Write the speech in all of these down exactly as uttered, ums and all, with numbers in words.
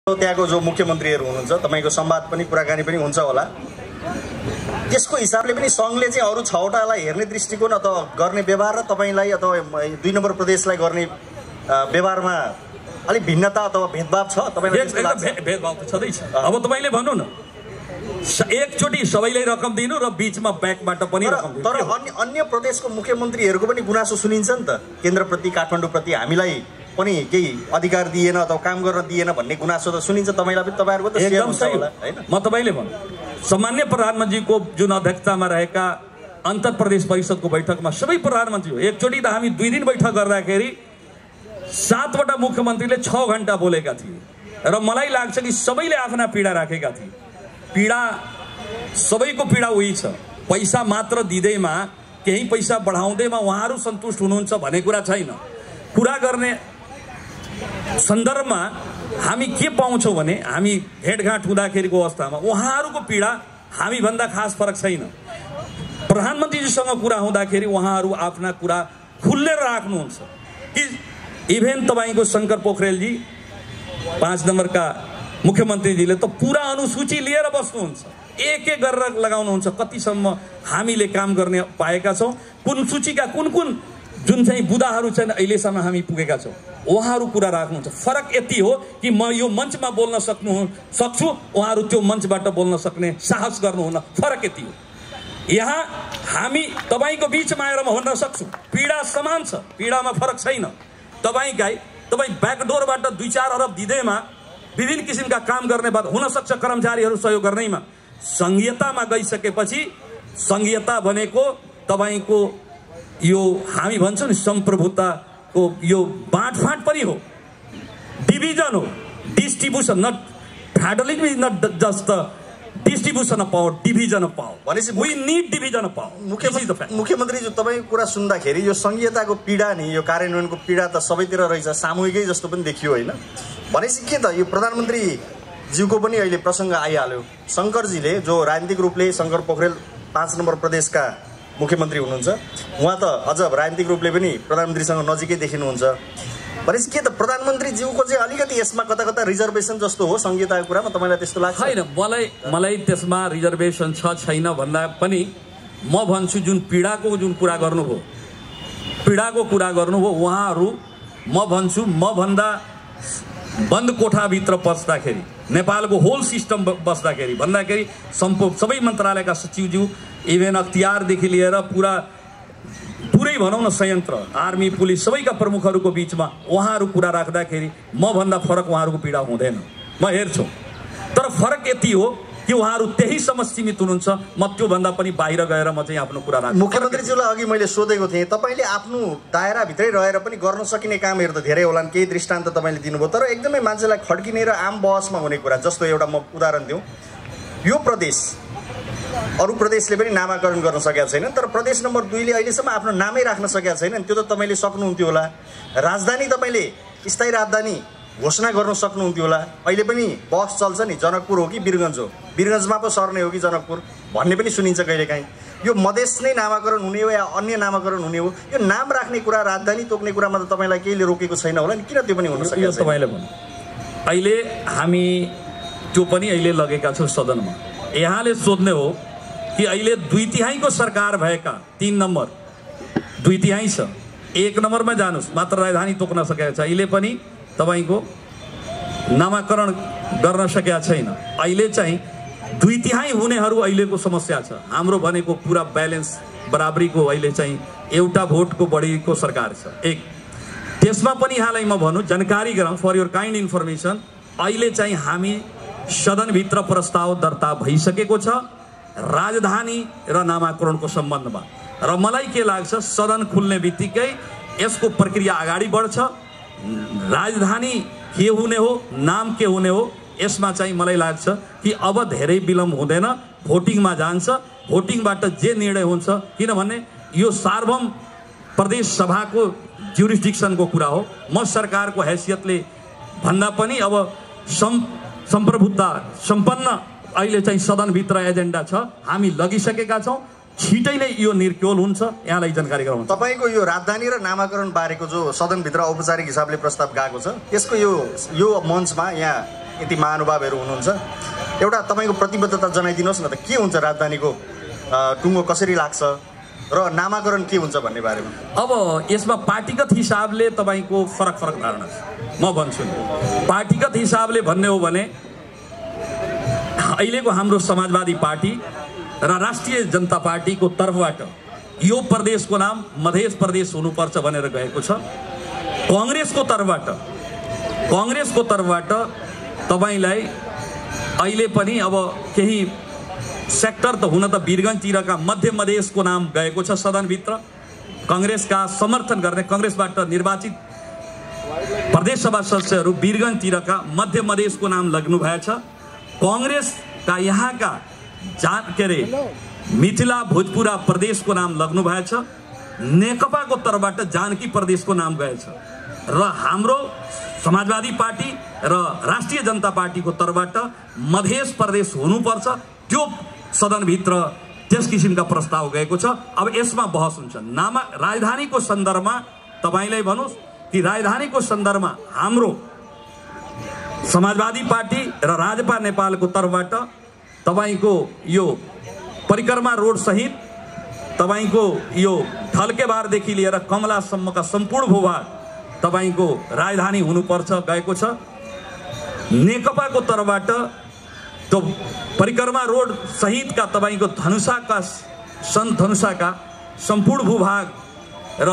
त्यहाँको जो मुख्यमन्त्रीहरू हुनुहुन्छ तपाईको संवाद पनि कुराकानी पनि हुन्छ होला। त्यसको हिसाबले पनि संघले चाहिँ अरू छवटालाई हेर्ने दृष्टिकोण अथवा गर्ने व्यवहार र तपाईलाई अथवा दुई नम्बर प्रदेशलाई गर्ने व्यवहारमा अलिक भिन्नता अथवा भेदभाव छ तपाईलाई? भेदभाव त छँदैछ। अब तपाईले भन्नु न, एकचोटि सबैलाई रकम दिनु र बीचमा ब्याकबाट पनि रकम दिनु। तर अन्य अन्य प्रदेशको मुख्यमन्त्रीहरूको पनि गुनासो सुनिन्छ नि त, केन्द्रप्रति काठमाडौँप्रति हामीलाई पनि केही अधिकार दिएन अथवा काम गर्न दिएन भन्ने गुनासो त सुनिन्छ। तपाईलाई पनि तपाईहरुको त शेयर हुन्छ होला हैन? म तपाईले भन्नु, सामान्य प्रधानमन्त्रीको जुन अध्यक्षतामा रहेका अन्तर प्रदेश परिषदको बैठकमा सबै प्रधानमन्त्री हो, एकचोटि त हामी दुई दिन बैठक गर्दाखेरि सातवटा मुख्यमन्त्रीले छ घण्टा बोलेका थिए र मलाई लाग्छ कि सबैले आफ्ना पीडा राखेका थिए। पीडा सबैको पीडा उही छ, पैसा मात्र दिँदैमा केही पैसा बढाउँदैमा उहाँहरू सन्तुष्ट हुनुहुन्छ भन्ने कुरा छैन। कुरा गर्ने सन्दर्भमा हामी के पाउँछौँ भने हामी भेटघाट हुँदाखेरिको अवस्थामा उहाँहरूको पीडा हामीभन्दा खास फरक छैन। प्रधानमन्त्रीजीसँग कुरा हुँदाखेरि उहाँहरू आफ्ना कुरा खुलेर राख्नुहुन्छ कि इभेन तपाईँको शङ्कर पोखरेलजी पाँच नम्बरका मुख्यमन्त्रीजीले त पुरा अनुसूची लिएर बस्नुहुन्छ, एक एक गरेर लगाउनुहुन्छ कतिसम्म हामीले काम गर्ने पाएका छौँ, कुन सूचीका कुन कुन जुन चाहिँ बुदाहरू चाहिँ अहिलेसम्म हामी पुगेका छौँ, उहाँहरू कुरा राख्नुहुन्छ। फरक यति हो कि म यो मञ्चमा बोल्न सक्नु सक्छु, उहाँहरू त्यो मञ्चबाट बोल्न सक्ने साहस गर्नुहुन्न, फरक यति हो। यहाँ हामी तपाईँको बिचमा आएर म भन्न सक्छु पीडा समान छ, पीडामा फरक छैन। तपाईँलाई तपाईँ ब्याकडोरबाट दुई चार अरब दिँदैमा विभिन्न किसिमका काम गर्ने बात हुनसक्छ, कर्मचारीहरू सहयोग गर्नैमा। सङ्घीयतामा गइसकेपछि सङ्घीयता भनेको तपाईँको यो हामी भन्छौँ नि सम्प्रभुताको यो बाँडफाँड पनि हो, डिभिजन हो, distribution, not federalism is not just the distribution of power, division of power. भनेपछि we need division of power. मुख्यमन्त्री मुख्यमन्त्रीज्यू तपाईँको कुरा सुन्दाखेरि यो सङ्घीयताको पीडा नि यो कार्यान्वयनको पीडा त सबैतिर रहेछ, सामूहिकै जस्तो पनि देखियो होइन? भनेपछि के त यो प्रधानमन्त्रीज्यूको पनि अहिले प्रसङ्ग आइहाल्यो। शङ्करजीले जो राजनीतिक रूपले शङ्कर पोखरेल पाँच नम्बर प्रदेशका मुख्यमन्त्री हुनुहुन्छ, उहाँ त अझ राजनीतिक रूपले पनि प्रधानमन्त्रीसँग नजिकै देखिनुहुन्छ। भनेपछि के त प्रधानमन्त्रीज्यूको चाहिँ अलिकति यसमा कता कता रिजर्भेसन जस्तो हो सङ्घीयताको कुरामा, तपाईँलाई त्यस्तो लाग्छ? छैन, मलाई मलाई त्यसमा रिजर्भेसन छ छैन भन्दा पनि म भन्छु जुन पीडाको जुन कुरा गर्नुभयो, पीडाको कुरा गर्नुभयो उहाँहरू, म भन्छु म भन्दा बन्द कोठाभित्र बस्दाखेरि नेपालको होल सिस्टम बस्दाखेरि भन्दाखेरि सम्पू सबै मन्त्रालयका सचिवज्यू इभेन अख्तियारदेखि लिएर पुरा पुरै भनौँ न संयन्त्र, आर्मी, पुलिस सबैका प्रमुखहरूको बिचमा उहाँहरू कुरा राख्दाखेरि म भन्दा फरक उहाँहरूको पीडा हुँदैन, म हेर्छु। तर फरक यति हो कि उहाँहरू त्यहीसम्म सीमित हुनुहुन्छ, म त्योभन्दा पनि बाहिर गएर म चाहिँ आफ्नो कुरा राख्छु। मुख्यमन्त्रीज्यूलाई अघि मैले सोधेको थिएँ, तपाईँले आफ्नो दायराभित्रै रहेर पनि गर्न सकिने कामहरू त धेरै होलान्, केही दृष्टान्त तपाईँले दिनुभयो, तर एकदमै मान्छेलाई खड्किने र आम बहसमा हुने कुरा जस्तो एउटा म उदाहरण दिउँ। यो प्रदेश अरू प्रदेशले पनि नामाकरण गर्न सकेका छैनन्, तर प्रदेश नम्बर दुईले अहिलेसम्म आफ्नो नामै राख्न सकेका छैनन्। त्यो त तपाईँले सक्नुहुन्थ्यो होला। राजधानी तपाईँले स्थायी राजधानी घोषणा गर्न सक्नुहुन्थ्यो होला। अहिले पनि बहस चल्छ नि, जनकपुर हो कि वीरगञ्ज हो, वीरगञ्जमा पो सर्ने हो कि जनकपुर भन्ने पनि सुनिन्छ कहिलेकाहीँ। यो मधेस नै नामाकरण हुने हो या अन्य नामाकरण हुने हो, यो नाम राख्ने कुरा, राजधानी तोक्ने कुरामा त तपाईँलाई केहीले रोकेको छैन होला नि, किन त्यो पनि हुन सकेको छैन? तपाईँले भन्नु अहिले हामी त्यो पनि अहिले लगेका छौँ सदनमा। यहाँले सोध्ने हो कि अहिले दुई तिहाईको सरकार भएका तीन नम्बर दुई तिहाई छ, एक नम्बरमा जानुहोस्, मात्र राजधानी तोक्न सकेको छ, अहिले पनि तपाईँको नामाकरण गर्न सकेका छैन। अहिले चाहिँ दुई तिहाई हुनेहरू अहिलेको समस्या छ, हाम्रो भनेको पुरा ब्यालेन्स बराबरीको अहिले चाहिँ एउटा भोटको बढीको सरकार छ। एक त्यसमा पनि यहाँलाई म भनौँ जानकारी गराउँ फर योर काइन्ड इन्फर्मेसन, अहिले चाहिँ हामी सदनभित्र प्रस्ताव दर्ता भइसकेको छ राजधानी र नामाकरणको सम्बन्धमा, र मलाई के लाग्छ सदन खुल्ने बित्तिकै यसको प्रक्रिया अगाडि बढ्छ। राजधानी के हुने हो, नाम के हुने हो, यसमा चाहिँ मलाई लाग्छ कि अब धेरै विलम्ब हुँदैन, भोटिङमा जान्छ। भोटिङबाट जे निर्णय हुन्छ, किनभने यो सार्वभौम प्रदेश सभाको ज्युरिस्डिक्सनको कुरा हो। म सरकारको हैसियतले भन्दा पनि अब सम् सम्प्रभुता सम्पन्न अहिले चाहिँ सदनभित्र एजेन्डा छ, हामी लगिसकेका छौँ, छिटै नै यो निर्क्योल हुन्छ। यहाँलाई जानकारी गराउँ, तपाईँको यो राजधानी र नामाकरण बारेको जो सदनभित्र औपचारिक हिसाबले प्रस्ताव गएको छ, त्यसको यो यो मञ्चमा यहाँ यति महानुभावहरू हुनुहुन्छ, एउटा तपाईँको प्रतिबद्धता जनाइदिनुहोस् न त, के हुन्छ राजधानीको टुङ्गो कसरी लाग्छ र नामाकरण के हुन्छ भन्ने बारेमा। अब यसमा पार्टीगत हिसाबले तपाईँको फरक फरक धारणा छ। म भन्छु नि, पार्टीगत हिसाबले भन्ने हो भने अहिलेको हाम्रो समाजवादी पार्टी र राष्ट्रिय जनता पार्टीको तर्फबाट यो प्रदेशको नाम मध्य प्रदेश हुनुपर्छ भनेर गएको छ। कांग्रेसको तर्फबाट कांग्रेसको तर्फबाट तपाईलाई अहिले पनि अब केही सेक्टर त हुन त वीरगञ्जतिरका मध्य मधेसको नाम गएको छ सदनभित्र। कांग्रेसका समर्थन गर्ने कांग्रेसबाट निर्वाचित प्रदेश सभा सदस्यहरू वीरगञ्जतिरका मध्य मधेसको नाम लग्नु भएछ। कांग्रेसका यहाँका जान के अरे मिथिला भोजपुरा प्रदेशको नाम लग्नु भएछ। नेकपाको तर्फबाट जानकी प्रदेशको नाम गएछ र हाम्रो समाजवादी पार्टी र राष्ट्रिय जनता पार्टीको तर्फबाट मध्य प्रदेश हुनुपर्छ, त्यो सदनभित्र त्यस किसिमका प्रस्ताव गएको छ। अब यसमा बहस हुन्छ। नाम राजधानीको सन्दर्भमा तपाईलाई भन्नुस् कि राजधानीको सन्दर्भमा हाम्रो समाजवादी पार्टी र राजपा नेपालको तर्फबाट तपाईको यो परिक्रमा रोड सहित तपाईको यो ढल्केबारदेखि लिएर कमलासम्मका सम्पूर्ण भूभाग तपाईको राजधानी हुनुपर्छ गएको छ। नेकपाको तर्फबाट त्यो परिक्रमा रोड सहितका तपाईको धनुषाका सन् धनुषाका सम्पूर्ण भूभाग र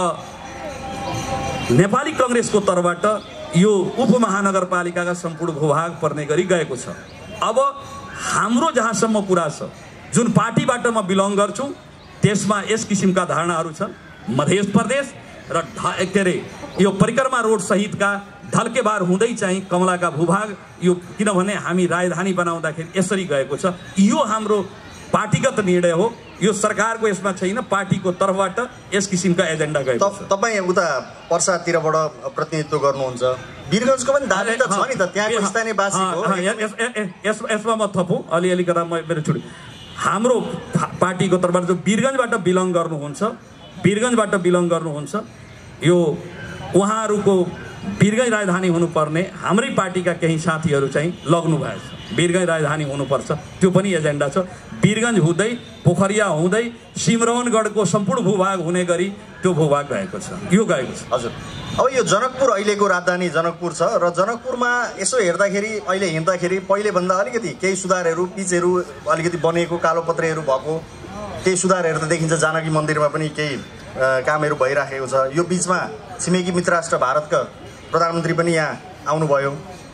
नेपाली कांग्रेसको तर्फबाट यो उपमहानगरपालिकाका सम्पूर्ण भूभाग पर्ने गरी गएको छ। अब हाम्रो जहाँसम्म कुरा छ, जुन पार्टीबाट म बिलोङ गर्छु त्यसमा यस किसिमका धारणाहरू छन्। मध्य प्रदेश र के अरे यो परिक्रमा रोड सहितका ढल्केबार हुँदै चाहिँ कमलाका भूभाग, यो किनभने हामी राजधानी बनाउँदाखेरि यसरी गएको छ। यो हाम्रो पार्टीगत निर्णय हो, यो सरकारको यसमा छैन, पार्टीको तर्फबाट यस किसिमका एजेन्डा गएको छ। तपाईँ उता पर्सातिरबाट प्रतिनिधित्व गर्नुहुन्छ, वीरगञ्जको पनि दाबी त छ नि त, त्यहाँको स्थानीयवासीको। यसमा म थपौँ अलिअलि गर्दा म मेरो छुट्टी। हाम्रो पार्टीको तर्फबाट जो वीरगञ्जबाट बिलोङ गर्नुहुन्छ वीरगञ्जबाट बिलोङ गर्नुहुन्छ यो उहाँहरूको वीरगञ्ज राजधानी हुनुपर्ने हाम्रै पार्टीका केही साथीहरू चाहिँ लग्नु भएछ। वीरगञ्ज राजधानी हुनुपर्छ, त्यो पनि एजेन्डा छ। वीरगञ्ज हुँदै पोखरिया हुँदै सिमरौनगढको सम्पूर्ण भूभाग हुने गरी त्यो भूभाग गएको छ, यो गएको छ। हजुर, अब यो जनकपुर अहिलेको राजधानी जनकपुर छ र जनकपुरमा यसो हेर्दाखेरि अहिले हिँड्दाखेरि पहिलेभन्दा अलिकति केही सुधारहरू, पिचहरू अलिकति बनेको, कालोपत्रेहरू भएको केही सुधारहरू त देखिन्छ। जानकी मन्दिरमा पनि केही कामहरू भइराखेको छ। यो बिचमा छिमेकी मित्र राष्ट्र भारतका प्रधानमन्त्री पनि यहाँ आउनुभयो।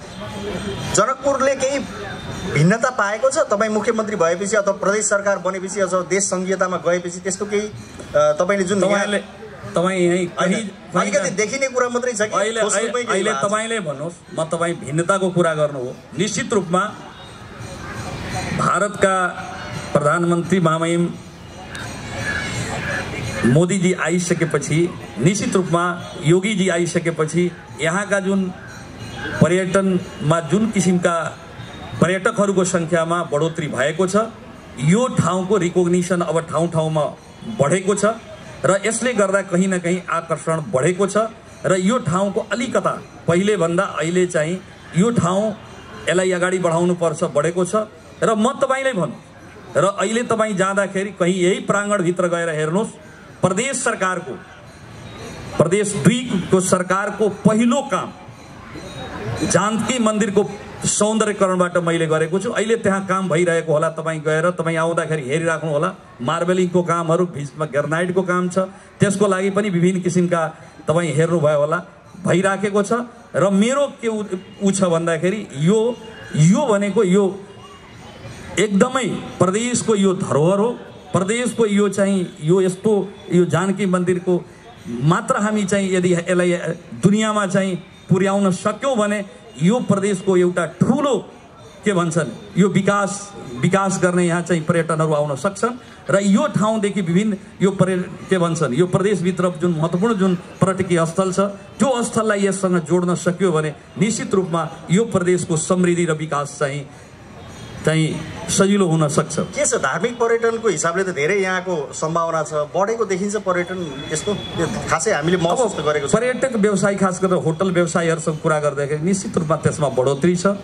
जनकपुरले केही भिन्नता पाएको छ तपाईँ मुख्यमन्त्री भएपछि अथवा प्रदेश सरकार बनेपछि अथवा देश संघीयतामा गएपछि? त्यस्तो केही तपाईँले जुन तपाईँले तपाईँ यही अलिकति देखिने कुरा मात्रै छ कि अहिले तपाईँले भन्नुहोस्, म तपाईँ भिन्नताको कुरा गर्नु हो। निश्चित रूपमा भारतका प्रधानमन्त्री महामहिम मोदीजी आइसकेपछि, निश्चित रूपमा योगीजी आइसकेपछि यहाँका जुन पर्यटनमा जुन किसिमका पर्यटकहरूको सङ्ख्यामा बढोत्तरी भएको छ, यो ठाउँको रिकग्निसन अब ठाउँ ठाउँमा बढेको छ र यसले गर्दा कहीँ न कहीँ आकर्षण बढेको छ र यो ठाउँको अलिकता पहिलेभन्दा अहिले चाहिँ यो ठाउँ यसलाई अगाडि बढाउनुपर्छ बढेको छ। र म तपाईँलाई भन्नु, र अहिले तपाईँ जाँदाखेरि कहीँ यही प्राङ्गणभित्र गएर हेर्नुहोस्, प्रदेश सरकारको प्रदेश दुईको सरकारको पहिलो काम जानकी मन्दिरको सौन्दर्यकरणबाट मैले गरेको छु। अहिले त्यहाँ काम भइरहेको होला, तपाईँ गएर तपाईँ आउँदाखेरि हेरिराख्नु होला। मार्बलिङको कामहरू, बिचमा ग्रेनाइटको काम छ, त्यसको लागि पनि विभिन्न किसिमका तपाईँ हेर्नुभयो होला, भइराखेको छ। र मेरो के उ छ भन्दाखेरि यो यो भनेको यो एकदमै प्रदेशको यो धरोहर हो। प्रदेशको यो चाहिँ यो यस्तो यो जानकी मन्दिरको मात्र हामी चाहिँ यदि यसलाई दुनियाँमा चाहिँ पुर्याउन सक्यौँ भने यो प्रदेशको एउटा ठुलो के भन्छन् यो विकास विकास गर्ने यहाँ चाहिँ पर्यटनहरू आउन सक्छन्। र यो ठाउँदेखि विभिन्न यो पर्य के भन्छन् यो प्रदेशभित्र जुन महत्त्वपूर्ण जुन पर्यटकीय स्थल छ, त्यो स्थललाई यससँग जोड्न सक्यो भने निश्चित रूपमा यो प्रदेशको समृद्धि र विकास चाहिँ चाहिँ सजिलो हुन सक्छ। के छ, धार्मिक पर्यटनको हिसाबले त धेरै यहाँको सम्भावना छ, बढेको देखिन्छ पर्यटन। त्यस्तो खासै हामीले महसुस गरेको छ। पर्यटक व्यवसाय खास गरेर होटल व्यवसायहरूसँग कुरा गर्दाखेरि निश्चित रूपमा त्यसमा बढोत्तरी छ।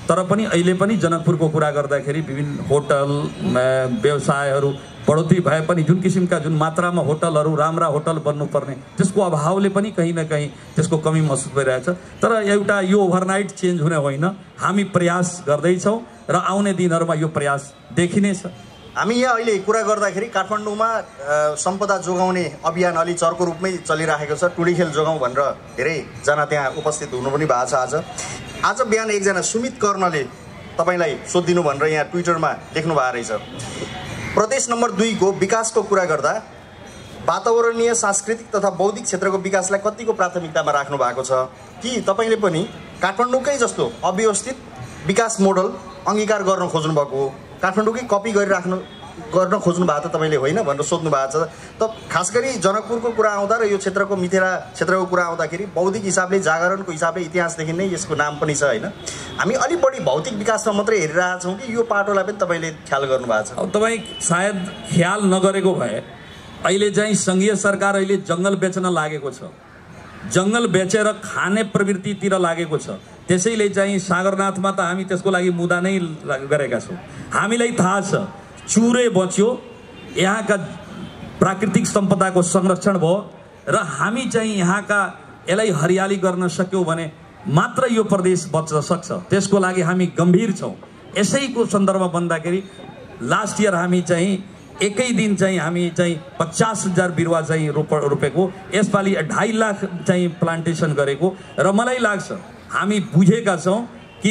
तर पनि अहिले पनि जनकपुरको कुरा गर्दाखेरि विभिन्न होटल व्यवसायहरू बढोत्तरी भए पनि जुन किसिमका जुन मात्रामा होटलहरू राम्रा होटल बन्नुपर्ने त्यसको अभावले पनि कहीँ न कहीँ त्यसको कमी महसुस भइरहेछ। तर एउटा यो ओभरनाइट चेन्ज हुने होइन, हामी प्रयास गर्दैछौँ र आउने दिनहरूमा यो प्रयास देखिनेछ। हामी यहाँ अहिले कुरा गर्दाखेरि काठमाडौँमा सम्पदा जोगाउने अभियान अलि चर्को रूपमै चलिरहेको छ। टुँडीखेल जोगाउँ भनेर धेरैजना त्यहाँ उपस्थित हुनु पनि भएको छ। आज आज बिहान एकजना सुमित कर्णले तपाईँलाई सोधिदिनु भनेर यहाँ ट्विटरमा लेख्नु भएको रहेछ। प्रदेश नम्बर दुईको विकासको कुरा गर्दा वातावरणीय सांस्कृतिक तथा बौद्धिक क्षेत्रको विकासलाई कतिको प्राथमिकतामा राख्नु भएको छ कि तपाईँले पनि काठमाडौँकै जस्तो अव्यवस्थित विकास मोडल अङ्गीकार गर्न खोज्नु भएको हो, काठमाडौँकै कपी गरिराख्नु गर्न खोज्नु भएको त तपाईँले होइन भनेर सोध्नु भएको छ। त खास गरी जनकपुरको कुरा आउँदा र यो क्षेत्रको मिथिला क्षेत्रको कुरा आउँदाखेरि बौद्धिक हिसाबले जागरणको हिसाबले इतिहासदेखि नै यसको नाम पनि छ होइन। हामी अलिक बढी भौतिक विकासमा मात्रै हेरिरहेछौँ कि यो पाटोलाई पनि तपाईँले ख्याल गर्नु भएको छ? अब तपाईँ सायद ख्याल नगरेको भए अहिले चाहिँ सङ्घीय सरकार अहिले जङ्गल बेच्न लागेको छ, जङ्गल बेचेर खाने प्रवृत्तितिर लागेको छ। त्यसैले चाहिँ सागरनाथमा त हामी त्यसको लागि मुद्दा नै गरेका छौँ। हामीलाई थाहा छ चुरे बच्यो, यहाँका प्राकृतिक सम्पदाको संरक्षण भयो र हामी चाहिँ यहाँका यसलाई हरियाली गर्न सक्यौँ भने मात्र यो प्रदेश बच्न सक्छ। त्यसको लागि हामी गम्भीर छौँ। यसैको सन्दर्भमा भन्दाखेरि लास्ट इयर हामी चाहिँ एकै दिन चाहिँ हामी चाहिँ पचास हजार बिरुवा चाहिँ रोप रोपेको, यसपालि ढाई लाख चाहिँ प्लान्टेसन गरेको र मलाई लाग्छ हामी बुझेका छौँ कि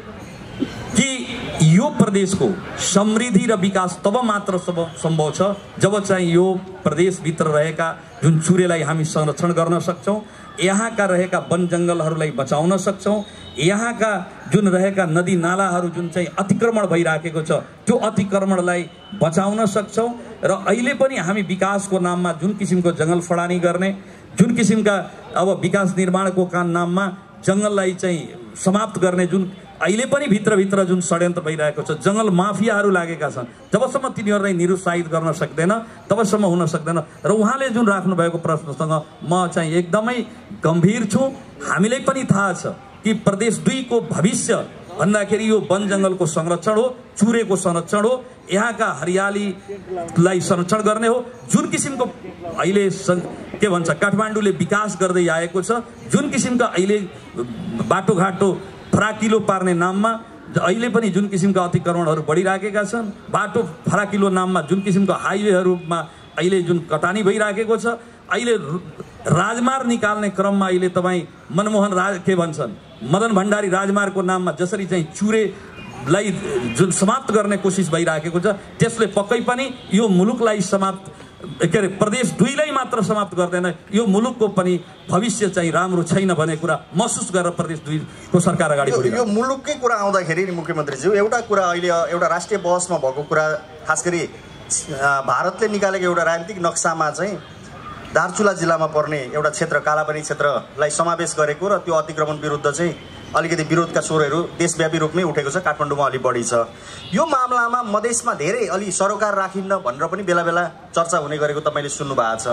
कि यो प्रदेशको समृद्धि र विकास तब मात्र सम्भव छ जब चाहिँ यो प्रदेशभित्र रहेका जुन चुरेलाई हामी संरक्षण गर्न सक्छौँ, यहाँका रहेका वन जङ्गलहरूलाई बचाउन सक्छौँ, यहाँका जुन रहेका नदी नालाहरू जुन चाहिँ अतिक्रमण भइराखेको छ त्यो अतिक्रमणलाई बचाउन सक्छौँ। र अहिले पनि हामी विकासको नाममा जुन किसिमको जङ्गल फडानी गर्ने, जुन किसिमका अब विकास निर्माणको का नाममा जङ्गललाई चाहिँ समाप्त गर्ने जुन अहिले पनि भित्रभित्र जुन षड्यन्त्र भइरहेको छ, जङ्गल माफियाहरू लागेका छन्। जबसम्म तिनीहरूलाई निरुत्साहित गर्न सक्दैन तबसम्म हुन सक्दैन। र उहाँले जुन राख्नुभएको प्रश्नसँग म चाहिँ एकदमै गम्भीर छु। हामीलाई पनि थाहा छ कि प्रदेश दुईको भविष्य भन्दाखेरि यो वन जङ्गलको संरक्षण हो, चुरेको संरक्षण हो, यहाँका हरियालीलाई संरक्षण गर्ने हो। जुन किसिमको अहिले के भन्छ काठमाडौँले विकास गर्दै आएको छ, जुन किसिमका अहिले बाटोघाटो फराकिलो पार्ने नाममा अहिले पनि जुन किसिमका अतिक्रमणहरू बढिराखेका छन्, बाटो फराकिलो नाममा जुन किसिमको हाइवेहरूमा अहिले जुन कटानी भइराखेको छ, अहिले राजमार्ग निकाल्ने क्रममा अहिले तपाईँ मनमोहन राज के भन्छन् मदन भण्डारी राजमार्गको नाममा जसरी चाहिँ चुरेलाई जुन समाप्त गर्ने कोसिस भइराखेको छ, त्यसले पक्कै पनि यो मुलुकलाई समाप्त के अरे प्रदेश दुईलाई मात्र समाप्त गर्दैन, यो मुलुकको पनि भविष्य चाहिँ राम्रो छैन भन्ने कुरा महसुस गरेर प्रदेश दुईको सरकार अगाडि बढ्यो। यो मुलुककै कुरा आउँदाखेरि नि मुख्यमन्त्रीज्यू एउटा कुरा अहिले एउटा राष्ट्रिय बहसमा भएको कुरा, खास गरी भारतले निकालेको एउटा राजनीतिक नक्सामा चाहिँ दार्चुला जिल्लामा पर्ने एउटा क्षेत्र कालापानी क्षेत्रलाई समावेश गरेको र त्यो अतिक्रमण विरुद्ध चाहिँ अलिकति विरोधका स्वरहरू देशव्यापी रूपमै उठेको छ, काठमाडौँमा अलि बढी छ। यो मामलामा मधेसमा धेरै अलि सरोकार राखिन्न भनेर पनि बेला बेला चर्चा हुने गरेको तपाईँले सुन्नु भएको छ।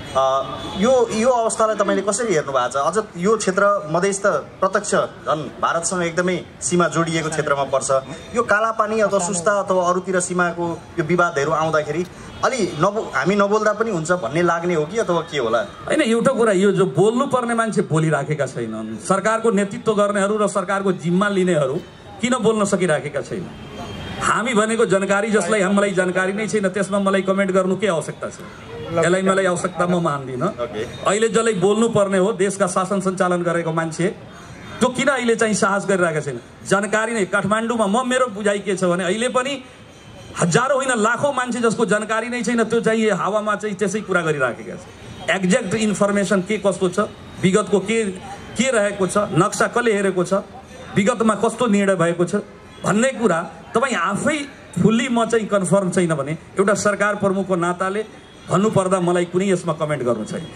यो यो अवस्थालाई तपाईँले कसरी हेर्नु भएको छ? अझ यो क्षेत्र मधेस त प्रत्यक्ष झन् भारतसँग एकदमै सीमा जोडिएको क्षेत्रमा पर्छ। यो कालापानी अथवा सुस्ता अथवा अरूतिर सीमाको यो विवादहरू आउँदाखेरि अलि नबो हामी नबोल्दा पनि हुन्छ भन्ने लाग्ने हो कि अथवा के होला? होइन, एउटा कुरा यो जो बोल्नुपर्ने मान्छे बोलिराखेका छैनन्, सरकारको नेतृत्व गर्नेहरू र सरकारको जिम्मा लिनेहरू किन बोल्न सकिराखेका छैन? हामी भनेको जानकारी जसलाई हामीलाई जानकारी नै छैन त्यसमा मलाई कमेन्ट गर्नु के आवश्यकता छ? यसलाई मलाई आवश्यकता म मान्दिनँ। अहिले जसलाई बोल्नुपर्ने हो देशका शासन सञ्चालन गरेको मान्छे त्यो किन अहिले चाहिँ साहस गरिरहेका छैन? जानकारी नै काठमाडौँमा म मेरो बुझाइ के छ भने अहिले पनि हजारौँ होइन लाखौँ मान्छे जसको जानकारी नै छैन, त्यो चाहिँ हावामा चाहिँ त्यसै कुरा गरिराखेका छ। एक्ज्याक्ट इन्फर्मेसन के कस्तो छ, विगतको के के रहेको छ, नक्सा कसले हेरेको छ, विगतमा कस्तो निर्णय भएको छ भन्ने कुरा तपाईँ आफै फुल्ली म चाहिँ कन्फर्म छैन भने एउटा सरकार प्रमुखको नाताले भन्नुपर्दा मलाई कुनै यसमा कमेन्ट गर्नु छैन।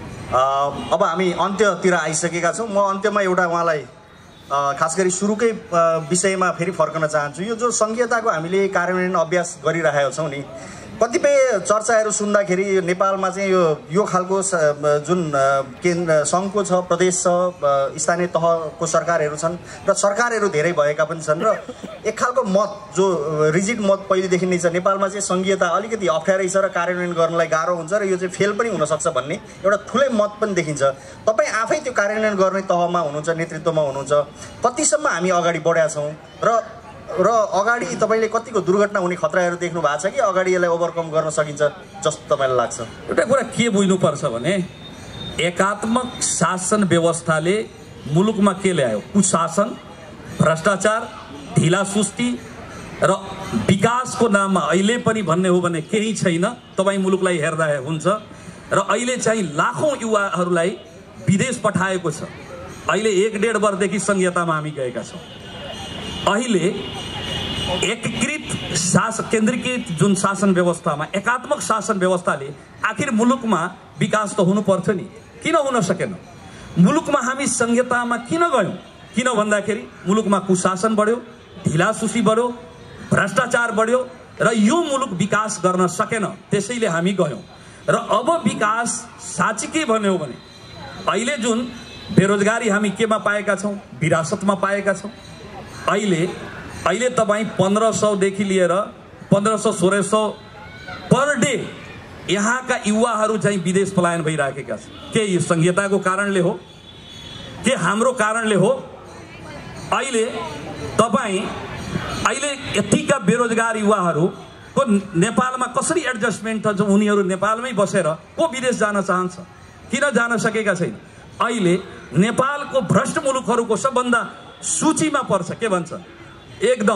अब हामी अन्त्यतिर आइसकेका छौँ। म अन्त्यमा एउटा उहाँलाई खास गरी सुरुकै विषयमा फेरि फर्कन चाहन्छु। यो जो सङ्घीयताको हामीले कार्यान्वयन अभ्यास गरिरहेका छौँ नि, कतिपय चर्चाहरू सुन्दाखेरि नेपालमा चाहिँ यो यो खालको जुन केन्द्र सङ्घको छ, प्रदेश छ, स्थानीय तहको सरकारहरू छन् र सरकारहरू धेरै भएका पनि छन् र एक खालको मत जो रिजिड मत पहिलेदेखि नै छ नेपालमा चाहिँ सङ्घीयता अलिकति अप्ठ्यारै छ र कार्यान्वयन गर्नलाई गाह्रो हुन्छ र यो चाहिँ फेल पनि हुनसक्छ भन्ने एउटा ठुलै मत पनि देखिन्छ। तपाईँ आफै त्यो कार्यान्वयन गर्ने तहमा हुनुहुन्छ, नेतृत्वमा हुनुहुन्छ, कतिसम्म हामी अगाडि बढेका छौँ र र अगाडि तपाईँले कतिको दुर्घटना हुने खतराहरू देख्नु भएको छ कि अगाडि यसलाई ओभरकम गर्न सकिन्छ जस्तो तपाईँलाई लाग्छ? एउटा कुरा के बुझ्नुपर्छ भने एकात्मक शासन व्यवस्थाले मुलुकमा के ल्यायो? कुशासन, भ्रष्टाचार, ढिला सुस्ती र विकासको नाममा अहिले पनि भन्ने हो भने केही छैन। तपाईँ मुलुकलाई हेर्दा हुन्छ र अहिले चाहिँ लाखौँ युवाहरूलाई विदेश पठाएको छ। अहिले एक डेढ वर्षदेखि संहितामा हामी गएका छौँ। अहिले एकीकृत शासन, केन्द्रीकृत जुन शासन व्यवस्थामा एकात्मक शासन व्यवस्थाले आखिर मुलुकमा विकास त हुनु पर्थ्यो नि, किन हुन सकेन? मुलुकमा हामी संहितामा किन गयौँ? किन भन्दाखेरि मुलुकमा कुशासन बढ्यो, ढिला सुस्ती बढ्यो, भ्रष्टाचार बढ्यो र यो मुलुक विकास गर्न सकेन, त्यसैले हामी गयौँ। र अब विकास साँच्चै के भन्यो भने अहिले जुन बेरोजगारी हामी केमा पाएका छौँ? विरासतमा पाएका छौँ। अहिले अहिले तपाईँ पन्ध्र सौदेखि लिएर पन्ध्र सौ सोह्र सौ पर डे यहाँका युवाहरू चाहिँ विदेश पलायन भइराखेका छन्। के यो संहिताको कारणले हो? के हाम्रो कारणले हो? अहिले तपाईँ अहिले यतिका बेरोजगार युवाहरूको नेपालमा कसरी एडजस्टमेन्ट छ? उनीहरू नेपालमै बसेर को विदेश जान चाहन्छ? किन जान सकेका छैन? अहिले नेपालको भ्रष्ट मुलुकहरूको सबभन्दा सूचीमा पर्छ। के भन्छ? एकदम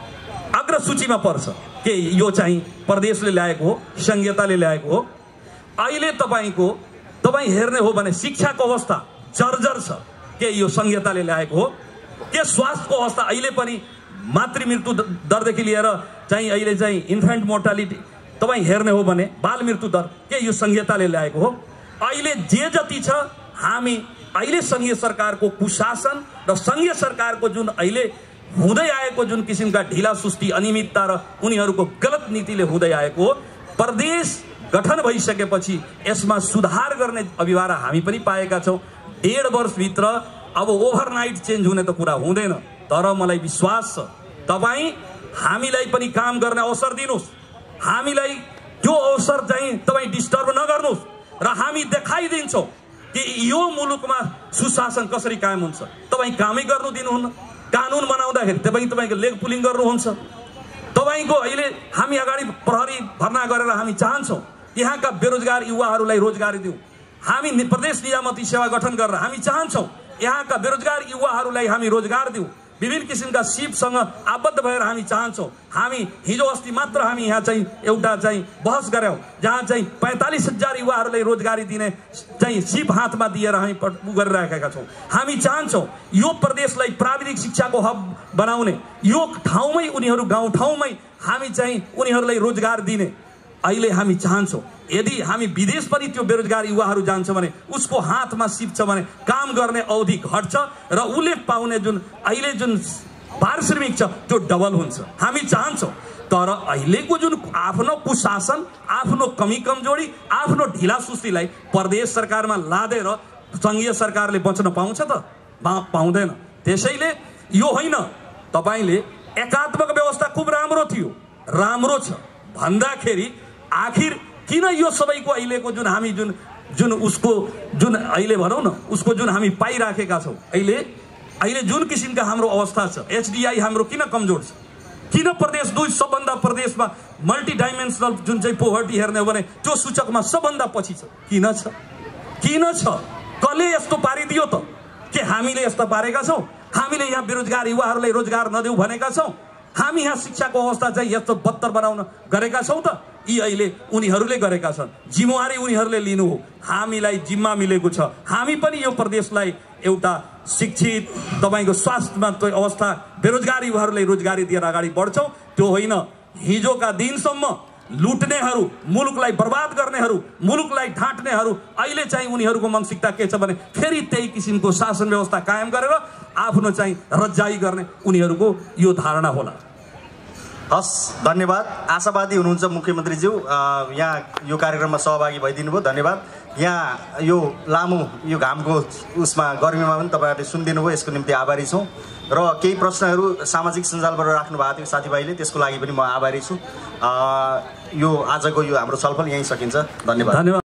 अग्र सूचीमा पर्छ। के यो चाहिँ प्रदेशले ल्याएको हो, संहिताले ल्याएको हो? अहिले तपाईँको तपाईँ हेर्ने हो भने शिक्षाको अवस्था जर्जर छ। के यो संहिताले ल्याएको हो? के स्वास्थ्यको अवस्था अहिले पनि मातृ मृत्यु दरदेखि लिएर चाहिँ अहिले चाहिँ इन्फेन्ट मोर्टालिटी तपाईँ हेर्ने हो भने बाल मृत्यु दर के यो संहिताले ल्याएको हो? अहिले जे जति छ हामी अहिले सङ्घीय सरकारको कुशासन र सङ्घीय सरकारको जुन अहिले हुँदै आएको जुन किसिमका ढिला सुस्ती, अनियमितता र उनीहरूको गलत नीतिले हुँदै आएको हो। प्रदेश गठन भइसकेपछि यसमा सुधार गर्ने अभिवारा हामी पनि पाएका छौँ। डेढ वर्षभित्र अब ओभरनाइट चेन्ज हुने त कुरा हुँदैन, तर मलाई विश्वास छ तपाईँ हामीलाई पनि काम गर्ने अवसर दिनुहोस्। हामीलाई त्यो अवसर चाहिँ तपाईँ डिस्टर्ब नगर्नुहोस् र हामी देखाइदिन्छौँ कि यो मुलुकमा सुशासन कसरी कायम हुन्छ। तपाईँ कामै गर्नु दिनुहुन्न। कानुन बनाउँदाखेरि तपाईँ तपाईँको लेग पुलिङ गर्नुहुन्छ। तपाईँको अहिले हामी अगाडि प्रहरी भर्ना गरेर हामी चाहन्छौँ यहाँका बेरोजगार युवाहरूलाई रोजगारी दिउँ। हामी प्रदेश निजामती सेवा गठन गरेर हामी चाहन्छौँ यहाँका बेरोजगार युवाहरूलाई हामी रोजगार दिउँ। विभिन्न किसिमका सिपसँग आबद्ध भएर हामी चाहन्छौँ। हामी हिजो अस्ति मात्र हामी यहाँ चाहिँ एउटा चाहिँ बहस गऱ्यौँ जहाँ चाहिँ पैँतालिस हजार युवाहरूलाई रोजगारी दिने चाहिँ सिप हातमा दिएर हामी उ गरिराखेका छौँ। हामी चाहन्छौँ यो प्रदेशलाई प्राविधिक शिक्षाको हब बनाउने, यो ठाउँमै उनीहरू गाउँ ठाउँमै हामी चाहिँ उनीहरूलाई रोजगार दिने अहिले हामी चाहन्छौँ। यदि हामी विदेश पनि त्यो बेरोजगार युवाहरू जान्छ भने उसको हातमा सिप छ भने काम गर्ने अवधि घट्छ र उसले पाउने जुन अहिले जुन पारिश्रमिक छ त्यो डबल हुन्छ। हामी चाहन्छौँ। तर अहिलेको जुन आफ्नो कुशासन, आफ्नो कमी कमजोरी, आफ्नो ढिला सुस्तीलाई प्रदेश सरकारमा लादेर सङ्घीय सरकारले बच्न पाउँछ त? पाउँदैन। त्यसैले यो होइन तपाईँले एकात्मक व्यवस्था खुब राम्रो थियो, राम्रो छ भन्दाखेरि आखिर किन यो सबैको अहिलेको जुन हामी जुन जुन उसको जुन अहिले भनौँ न उसको जुन हामी पाइराखेका छौँ अहिले अहिले जुन किसिमका हाम्रो अवस्था छ, एचडिआई हाम्रो किन कमजोर छ? किन प्रदेश दुई सबभन्दा प्रदेशमा मल्टी डाइमेन्सनल जुन चाहिँ पोभर्टी हेर्ने हो भने त्यो सूचकमा सबभन्दा पछि छ? किन छ? किन छ? कसले यस्तो पारिदियो त? के हामीले यस्ता पारेका छौँ? हामीले यहाँ बेरोजगार युवाहरूलाई रोजगार नदेऊ भनेका छौँ? हामी यहाँ शिक्षाको अवस्था चाहिँ यस्तो बदतर बनाउन गरेका छौँ त? यी अहिले उनीहरूले गरेका छन्। जिम्मेवारी उनीहरूले लिनु हो। हामीलाई जिम्मा मिलेको छ। हामी पनि यो प्रदेशलाई एउटा शिक्षित तपाईँको स्वास्थ्यमा त्यो अवस्था बेरोजगार युवाहरूलाई रोजगारी दिएर अगाडि बढ्छौँ। त्यो होइन हिजोका दिनसम्म लुट्नेहरू, मुलुकलाई बर्बाद गर्नेहरू, मुलुकलाई ढाँट्नेहरू अहिले चाहिँ उनीहरूको मानसिकता के छ भने फेरि त्यही किसिमको शासन व्यवस्था कायम गरेर आफ्नो चाहिँ रज्जाई गर्ने उनीहरूको यो धारणा होला। हस्, धन्यवाद। आशावादी हुनुहुन्छ मुख्यमन्त्रीज्यू, यहाँ यो कार्यक्रममा सहभागी भइदिनु भयो, धन्यवाद। यहाँ यो लामो यो घामको उसमा गर्मीमा पनि तपाईँहरूले सुनिदिनु भयो, यसको निम्ति आभारी छौँ। र केही प्रश्नहरू सामाजिक सञ्जालबाट राख्नु भएको थियो साथीभाइले, त्यसको लागि पनि म आभारी छु। यो आजको यो हाम्रो छलफल यहीँ सकिन्छ। धन्यवाद। धन्यवाद।